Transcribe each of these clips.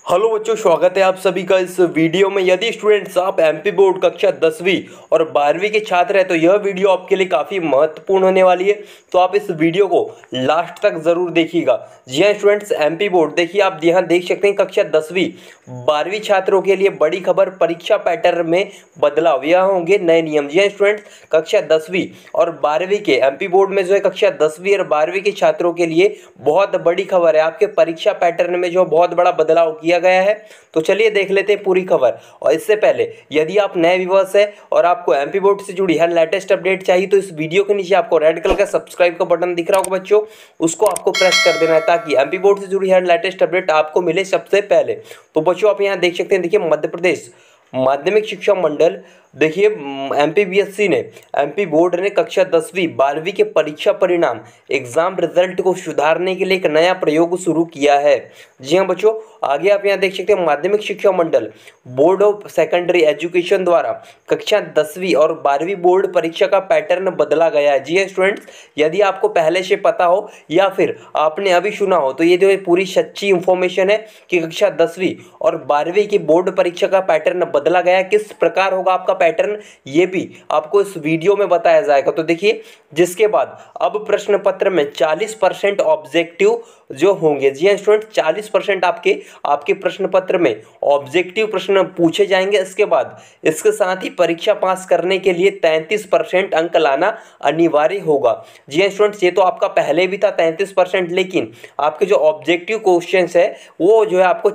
Hello बच्चों, स्वागत है आप सभी का इस वीडियो में। यदि स्टूडेंट्स आप एमपी बोर्ड कक्षा 10वीं और 12वीं के छात्र हैं तो यह वीडियो आपके लिए काफ़ी महत्वपूर्ण होने वाली है, तो आप इस वीडियो को लास्ट तक ज़रूर देखिएगा। जी हाँ स्टूडेंट्स, एमपी बोर्ड देखिए, आप यहाँ देख सकते हैं कक्षा 10वीं 12वीं छात्रों के लिए बड़ी खबर, परीक्षा पैटर्न में बदलाव, यह होंगे नए नियम। जी हाँ स्टूडेंट्स, कक्षा 10वीं और 12वीं के एमपी बोर्ड में जो है कक्षा 10वीं और 12वीं के छात्रों के लिए बहुत बड़ी खबर है। आपके परीक्षा पैटर्न में जो बहुत बड़ा बदलाव किया गया है, तो चलिए देख लेते हैं पूरी खबर। और इससे पहले यदि आप नए व्यूअर्स हैं और आपको एमपी बोर्ड से जुड़ी हर लेटेस्ट अपडेट चाहिए तो इस वीडियो के नीचे आपको रेड कलर का सब्सक्राइब का बटन दिख रहा होगा बच्चों, उसको आपको प्रेस कर देना है ताकि एमपी बोर्ड से जुड़ी हर लेटेस्ट अपडेट आपको मिले सबसे पहले। तो बच्चों आप यहाँ देख सकते हैं, देखिए मध्य प्रदेश माध्यमिक शिक्षा मंडल, देखिए एमपीबीएससी ने, एमपी बोर्ड ने कक्षा 10वीं 12वीं के परीक्षा परिणाम एग्जाम रिजल्ट को सुधारने के लिए एक नया प्रयोग शुरू किया है। जी हाँ बच्चों, आगे आप यहाँ देख सकते हैं Madhyamik Shiksha Mandal board of secondary education द्वारा कक्षा 10वीं और 12वीं बोर्ड परीक्षा का पैटर्न बदला गया है। जी हाँ स्टूडेंट्स, यदि आपको पहले से पता हो या फिर आपने अभी सुना हो तो ये जो पूरी सच्ची इंफॉर्मेशन है कि कक्षा 10वीं और 12वीं की बोर्ड परीक्षा का पैटर्न बदला गया है। किस प्रकार होगा आपका पैटर्न, ये भी आपको इस वीडियो में बताया जाएगा। तो देखिए, जिसके बाद अब प्रश्न पत्र में 40% ऑब्जेक्टिव जो होंगे। जी हाँ स्टूडेंट, 40% आपके प्रश्न पत्र में ऑब्जेक्टिव प्रश्न पूछे जाएंगे। इसके बाद इसके साथ ही परीक्षा पास करने के लिए 33% अंक लाना अनिवार्य होगा। जी हाँ स्टूडेंट्स, ये तो आपका पहले भी था 33%, लेकिन आपके जो ऑब्जेक्टिव क्वेश्चन है वो जो है आपको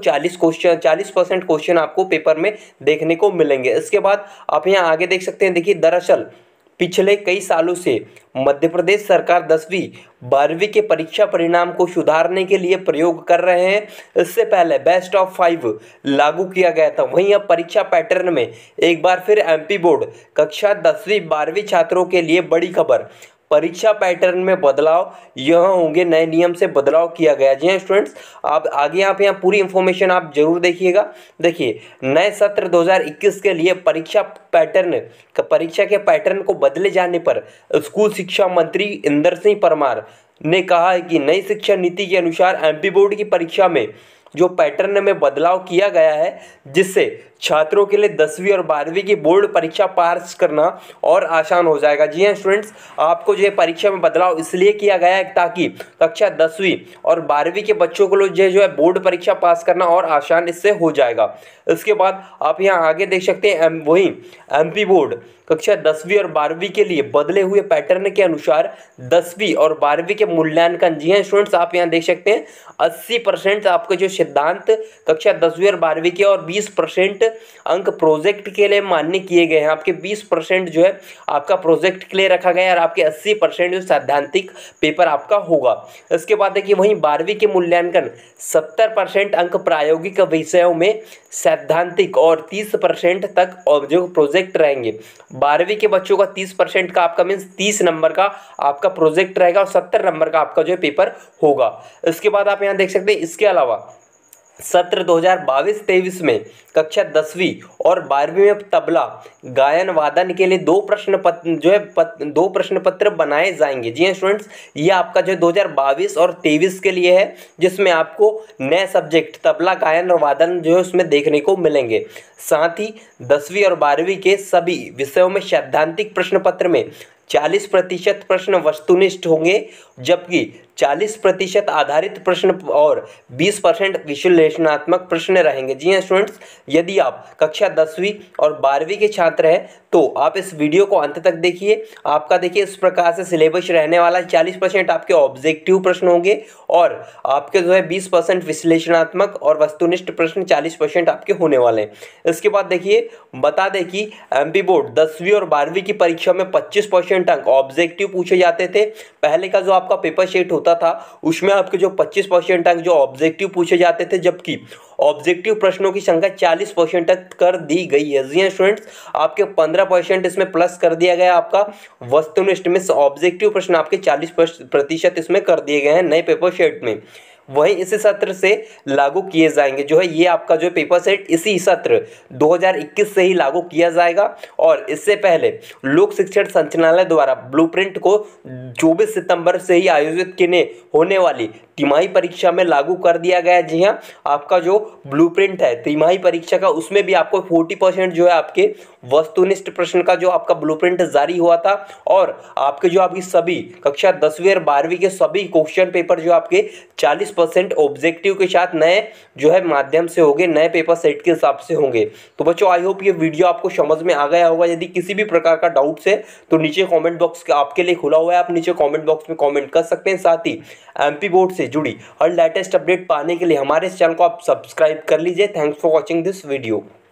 40% क्वेश्चन आपको पेपर में देखने को मिलेंगे। इसके बाद आप यहाँ आगे देख सकते हैं, देखिए दरअसल पिछले कई सालों से मध्य प्रदेश सरकार 10वीं 12वीं के परीक्षा परिणाम को सुधारने के लिए प्रयोग कर रहे हैं। इससे पहले बेस्ट ऑफ 5 लागू किया गया था। वहीं अब परीक्षा पैटर्न में एक बार फिर एमपी बोर्ड कक्षा 10वीं 12वीं छात्रों के लिए बड़ी खबर, परीक्षा पैटर्न में बदलाव, यह होंगे नए नियम से बदलाव किया गया। जी हाँ स्टूडेंट्स, आप आगे आप यहाँ पूरी इंफॉर्मेशन आप जरूर देखिएगा। देखिए, नए सत्र 2021 के लिए परीक्षा के पैटर्न को बदले जाने पर स्कूल शिक्षा मंत्री इंदर सिंह परमार ने कहा है कि नई शिक्षा नीति के अनुसार एमपी बोर्ड की परीक्षा में जो पैटर्न में बदलाव किया गया है, जिससे छात्रों के लिए 10वीं और 12वीं की बोर्ड परीक्षा पास करना और आसान हो जाएगा। जी हाँ स्टूडेंट्स, आपको जो है परीक्षा में बदलाव इसलिए किया गया है ताकि कक्षा 10वीं और 12वीं के बच्चों को जो है बोर्ड परीक्षा पास करना और आसान इससे हो जाएगा। इसके बाद आप यहाँ आगे देख सकते हैं, वहीं एमपी बोर्ड कक्षा 10वीं और 12वीं के लिए बदले हुए पैटर्न के अनुसार 10वीं और 12वीं के मूल्यांकन, जी हाँ स्टूडेंट्स आप यहाँ देख सकते हैं 80% आपके जो सिद्धांत कक्षा 10वीं और 12वीं के और 20% अंक प्रोजेक्ट के लिए मान्य किए गए हैं। आपके 20% जो है आपका प्रोजेक्ट के लिए रखा गया है और आपके 80% जो सैद्धांतिक पेपर आपका होगा। इसके बाद देखिए, वहीं 12वीं के मूल्यांकन 70% अंक प्रायोगिक विषयों में सैद्धांतिक और 30% तक और जो प्रोजेक्ट रहेंगे। 12वीं के बच्चों का 30% का आपका मीन्स 30 नंबर का आपका प्रोजेक्ट रहेगा और 70 नंबर का आपका जो है पेपर होगा। इसके बाद आप यहाँ देख सकते हैं, इसके अलावा सत्र 2022-23 में कक्षा 10वीं और 12वीं में तबला गायन वादन के लिए दो प्रश्न पत्र बनाए जाएंगे। जी हाँ स्टूडेंट्स, ये आपका जो 2022 और 23 के लिए है, जिसमें आपको नए सब्जेक्ट तबला गायन और वादन जो है उसमें देखने को मिलेंगे। साथ ही 10वीं और 12वीं के सभी विषयों में सैद्धांतिक प्रश्न पत्र में 40% प्रश्न वस्तुनिष्ठ होंगे, जबकि 40% आधारित प्रश्न और 20% विश्लेषणात्मक प्रश्न रहेंगे। जी हाँ स्टूडेंट्स, यदि आप कक्षा 10वीं और 12वीं के छात्र हैं तो आप इस वीडियो को अंत तक देखिए। आपका देखिए इस प्रकार से सिलेबस रहने वाला है। 40% आपके ऑब्जेक्टिव प्रश्न होंगे और आपके जो है 20% विश्लेषणात्मक और वस्तुनिष्ठ प्रश्न 40% आपके होने वाले हैं। इसके बाद देखिए, बता दें कि एमपी बोर्ड 10वीं और 12वीं की परीक्षा में 25% अंक ऑब्जेक्टिव पूछे जाते थे। पहले का जो आपका पेपर शीट होता था उसमें आपके जो 25% अंक जो ऑब्जेक्टिव पूछे जाते थे, जबकि ऑब्जेक्टिव प्रश्नों की संख्या 40% तक कर दी गई है। जी स्टूडेंट्स, आपके 15% इसमें प्लस कर दिया गया। आपका वस्तुनिष्ठ में ऑब्जेक्टिव प्रश्न आपके 40% इसमें कर दिए गए हैं नए पेपर शीट में। वहीं इसी सत्र से लागू किए जाएंगे। जो है ये आपका जो पेपर सेट इसी सत्र 2021 से ही लागू किया जाएगा। और इससे पहले लोक शिक्षण संचालनालय द्वारा ब्लूप्रिंट को 24 सितंबर से ही आयोजित होने वाली तिमाही परीक्षा में लागू कर दिया गया है। जी हाँ, आपका जो ब्लूप्रिंट है तिमाही परीक्षा का, उसमें भी आपको 40% जो है आपके वस्तुनिष्ठ प्रश्न का जो आपका ब्लूप्रिंट जारी हुआ था। और आपके जो आपकी सभी कक्षा 10वीं और 12वीं के सभी क्वेश्चन पेपर जो आपके 40% ऑब्जेक्टिव के साथ नए जो है माध्यम से होंगे, नए पेपर सेट के हिसाब से होंगे। तो बच्चों आई होप ये वीडियो आपको समझ में आ गया होगा। यदि किसी भी प्रकार का डाउट्स है तो नीचे कमेंट बॉक्स आपके लिए खुला हुआ है, आप नीचे कमेंट बॉक्स में कमेंट कर सकते हैं। साथ ही एमपी बोर्ड से जुड़ी हर लेटेस्ट अपडेट पाने के लिए हमारे इस चैनल को आप सब्सक्राइब कर लीजिए। Thanks for watching this video.